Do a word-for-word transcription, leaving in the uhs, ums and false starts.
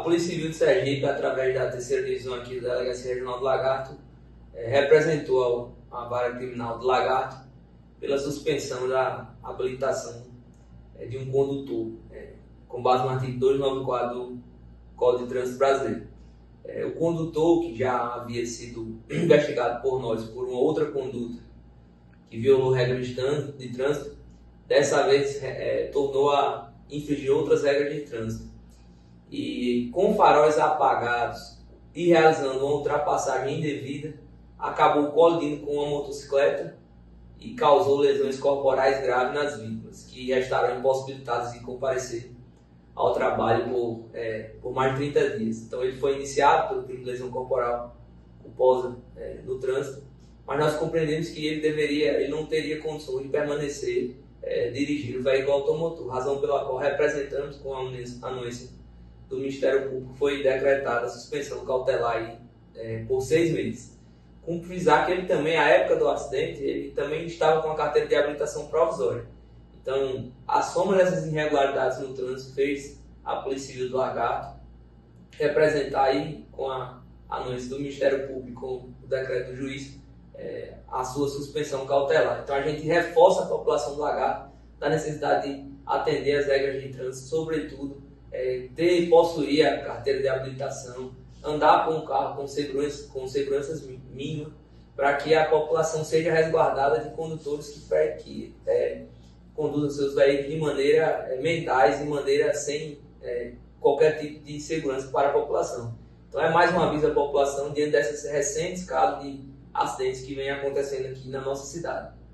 Polícia Civil de Sergipe, através da terceira divisão aqui da Delegacia Regional do Lagarto, é, representou a vara criminal do Lagarto pela suspensão da habilitação é, de um condutor, é, com base no artigo duzentos e noventa e quatro do Código de Trânsito Brasileiro. É, o condutor, que já havia sido investigado por nós por uma outra conduta que violou regras de trânsito, de trânsito dessa vez é, tornou a infringir outras regras de trânsito. E com faróis apagados e realizando uma ultrapassagem indevida, acabou colidindo com uma motocicleta e causou lesões corporais graves nas vítimas, que restaram impossibilitadas de comparecer ao trabalho por, é, por mais de trinta dias. Então ele foi iniciado pelo crime de lesão corporal culposa é, no trânsito, mas nós compreendemos que ele deveria, ele não teria condições de permanecer é, dirigindo o veículo automotor, razão pela qual representamos com a anuência do Ministério Público foi decretada a suspensão cautelar aí, é, por seis meses. Com frisar que ele também, à época do acidente, ele também estava com a carteira de habilitação provisória. Então, a soma dessas irregularidades no trânsito fez a Polícia Civil do Lagarto representar aí, com a anuência do Ministério Público, com o decreto do juiz, é, a sua suspensão cautelar. Então, a gente reforça a população do Lagarto da necessidade de atender às regras de trânsito, sobretudo, É, ter e possuir a carteira de habilitação, andar com um carro com segurança, com seguranças mínimas, para que a população seja resguardada de condutores que, que é, conduzam seus veículos de maneira é, mentais, de maneira sem é, qualquer tipo de segurança para a população. Então é mais um aviso à população diante desses recentes casos de acidentes que vem acontecendo aqui na nossa cidade.